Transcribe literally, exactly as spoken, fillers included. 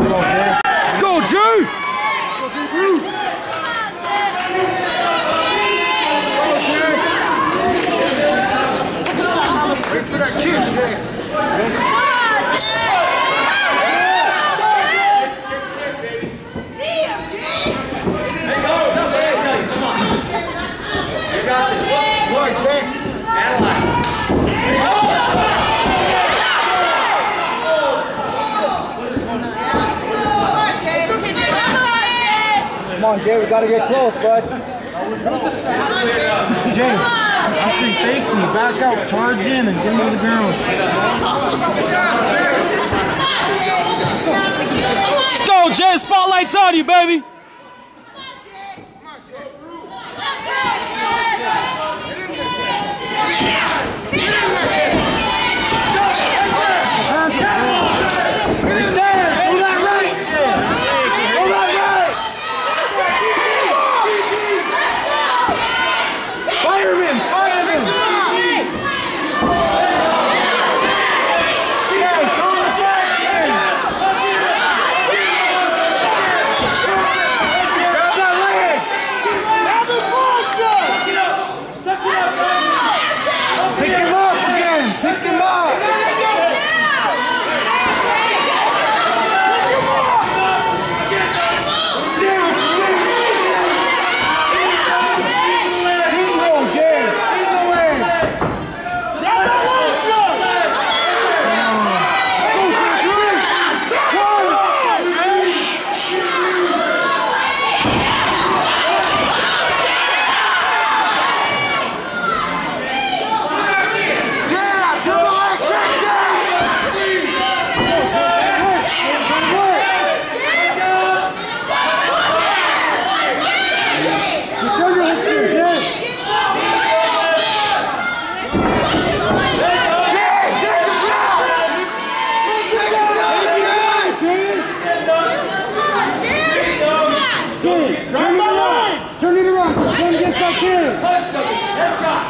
well, Jay. Let's go, Drew! Wait for that kick, Jay. Come on, Jay, we gotta get close, bud. Jay, after he fakes and you back out, charge in and get him to the ground. Let's go, Jay. Spotlight's on you, baby. Turn it around! Turn it around! Go against that kid!